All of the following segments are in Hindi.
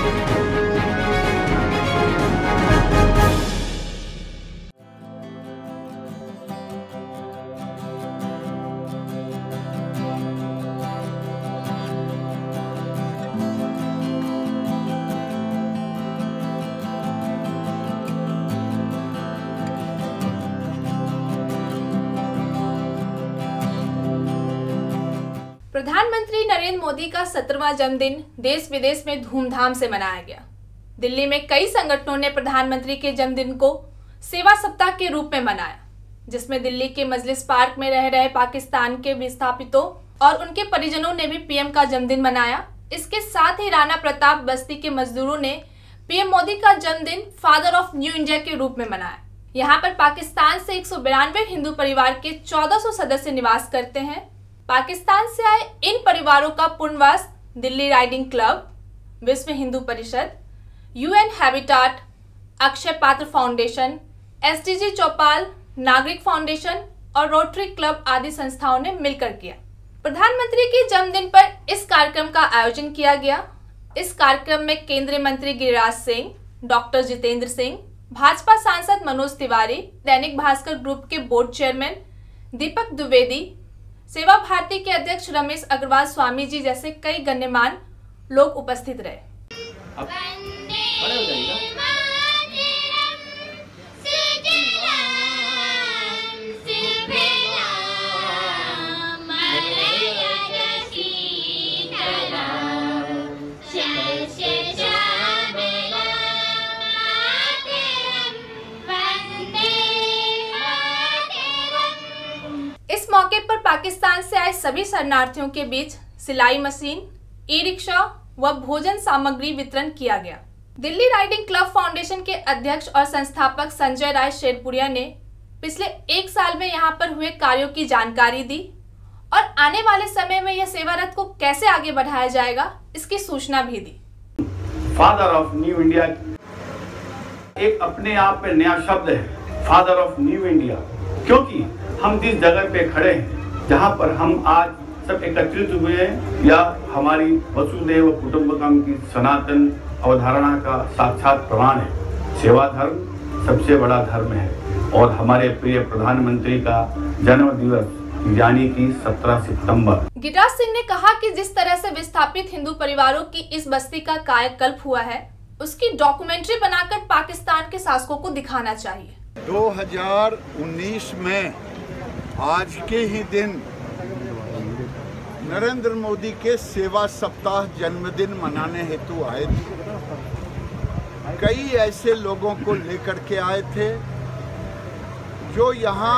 प्रधानमंत्री नरेंद्र मोदी का 17वां जन्मदिन देश विदेश में धूमधाम से मनाया गया। दिल्ली में कई संगठनों ने प्रधानमंत्री के जन्मदिन को सेवा सप्ताह के रूप में मनाया, जिसमें दिल्ली के मजलिस पार्क में रह रहे पाकिस्तान के विस्थापितों और उनके परिजनों ने भी पीएम का जन्मदिन मनाया। इसके साथ ही राणा प्रताप बस्ती के मजदूरों ने पीएम मोदी का जन्मदिन फादर ऑफ न्यू इंडिया के रूप में मनाया। यहाँ पर पाकिस्तान से 192 हिंदू परिवार के 1400 सदस्य निवास करते हैं। पाकिस्तान से आए इन परिवारों का पुनर्वास दिल्ली राइडिंग क्लब, विश्व हिंदू परिषद, यूएन हैबिटाट, अक्षय पात्र फाउंडेशन, एसडीजी चौपाल, नागरिक फाउंडेशन और रोटरी क्लब आदि संस्थाओं ने मिलकर किया। प्रधानमंत्री के जन्मदिन पर इस कार्यक्रम का आयोजन किया गया। इस कार्यक्रम में केंद्रीय मंत्री गिरिराज सिंह, डॉक्टर जितेंद्र सिंह, भाजपा सांसद मनोज तिवारी, दैनिक भास्कर ग्रुप के बोर्ड चेयरमैन दीपक द्विवेदी, सेवा भारती के अध्यक्ष रमेश अग्रवाल स्वामी जी जैसे कई गण्यमान्य लोग उपस्थित रहे। इस मौके पर पाकिस्तान से आए सभी शरणार्थियों के बीच सिलाई मशीन, ई रिक्शा व भोजन सामग्री वितरण किया गया। दिल्ली राइडिंग क्लब फाउंडेशन के अध्यक्ष और संस्थापक संजय राय शेरपुरिया ने पिछले 1 साल में यहां पर हुए कार्यों की जानकारी दी और आने वाले समय में यह सेवा रथ को कैसे आगे बढ़ाया जाएगा इसकी सूचना भी दी। फादर ऑफ न्यू इंडिया एक अपने आप में नया शब्द है, फादर ऑफ न्यू इंडिया, क्योंकि हम जिस जगह पे खड़े हैं, जहां पर हम आज सब एकत्रित हुए हैं, या हमारी वसुधैव कुटुंबकम की सनातन अवधारणा का साक्षात प्रमाण है। सेवा धर्म सबसे बड़ा धर्म है और हमारे प्रिय प्रधानमंत्री का जन्म दिवस यानी कि 17 सितंबर। गिरिराज सिंह ने कहा कि जिस तरह से विस्थापित हिंदू परिवारों की इस बस्ती का कायाकल्प हुआ है, उसकी डॉक्यूमेंट्री बनाकर पाकिस्तान के शासकों को दिखाना चाहिए। 2019 में आज के ही दिन नरेंद्र मोदी के सेवा सप्ताह जन्मदिन मनाने हेतु आए थे। कई ऐसे लोगों को लेकर के आए थे जो यहाँ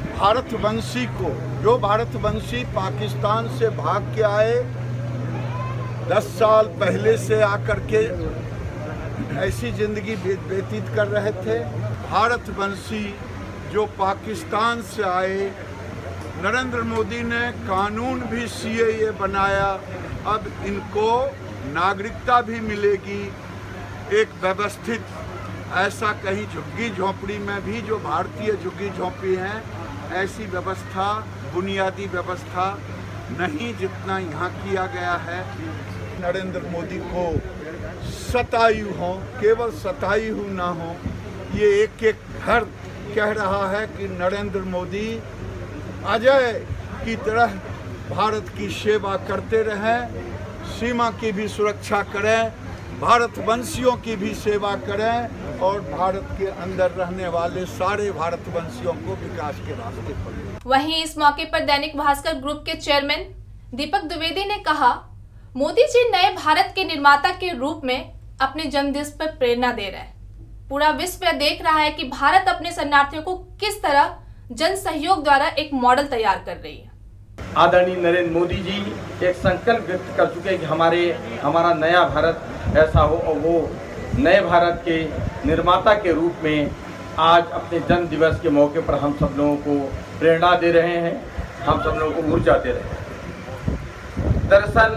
भारतवंशी पाकिस्तान से भाग के आए, 10 साल पहले से आकर के ऐसी जिंदगी व्यतीत कर रहे थे। भारतवंशी जो पाकिस्तान से आए, नरेंद्र मोदी ने कानून भी सीएए बनाया, अब इनको नागरिकता भी मिलेगी। एक व्यवस्थित, ऐसा कहीं झुग्गी झोंपड़ी में भी जो भारतीय झुग्गी झोंपड़ी हैं, ऐसी व्यवस्था, बुनियादी व्यवस्था नहीं जितना यहाँ किया गया है। नरेंद्र मोदी को शतायु हो, केवल शतायु ना हो, ये एक एक घर कह रहा है कि नरेंद्र मोदी अजय की तरह भारत की सेवा करते रहें, सीमा की भी सुरक्षा करें, भारतवंशियों की भी सेवा करें और भारत के अंदर रहने वाले सारे भारतवंशियों को विकास के रास्ते पर। वहीं इस मौके पर दैनिक भास्कर ग्रुप के चेयरमैन दीपक द्विवेदी ने कहा, मोदी जी नए भारत के निर्माता के रूप में अपने जन्मदिवस पर प्रेरणा दे रहे हैं। पूरा विश्व देख रहा है कि भारत अपने शरणार्थियों को किस तरह जन सहयोग द्वारा एक मॉडल तैयार कर रही है। आदरणीय नरेंद्र मोदी जी एक संकल्प व्यक्त कर चुके हैं कि हमारा नया भारत ऐसा हो, और वो नए भारत के निर्माता के रूप में आज अपने जन्म दिवस के मौके पर हम सब लोगों को प्रेरणा दे रहे हैं, हम सब लोगों को ऊर्जा दे रहे हैं। दरअसल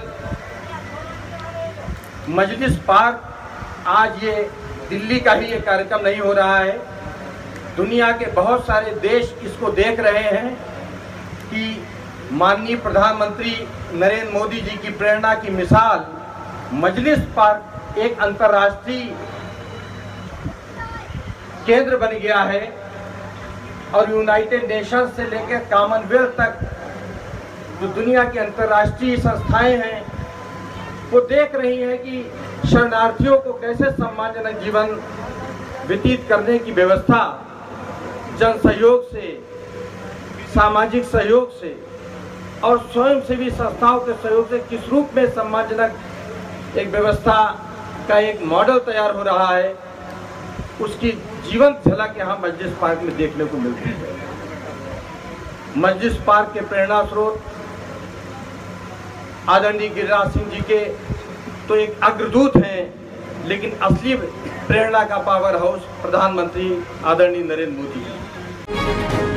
मजलिस पार्क आज ये दिल्ली का ही ये कार्यक्रम नहीं हो रहा है, दुनिया के बहुत सारे देश इसको देख रहे हैं कि माननीय प्रधानमंत्री नरेंद्र मोदी जी की प्रेरणा की मिसाल मजलिस पार्क एक अंतर्राष्ट्रीय केंद्र बन गया है और यूनाइटेड नेशंस से लेकर कॉमनवेल्थ तक जो दुनिया की अंतर्राष्ट्रीय संस्थाएं हैं वो देख रही हैं कि शरणार्थियों को कैसे सम्मानजनक जीवन व्यतीत करने की व्यवस्था जन सहयोग से, सामाजिक सहयोग से और स्वयंसेवी संस्थाओं के सहयोग से किस रूप में सम्मानजनक एक व्यवस्था का एक मॉडल तैयार हो रहा है, उसकी जीवंत झलक यहाँ मस्जिद पार्क में देखने को मिलती है। मस्जिद पार्क के प्रेरणा स्रोत आदरणीय गिरिराज सिंह जी के तो एक अग्रदूत हैं, लेकिन असली प्रेरणा का पावर हाउस प्रधानमंत्री आदरणीय नरेंद्र मोदी जी।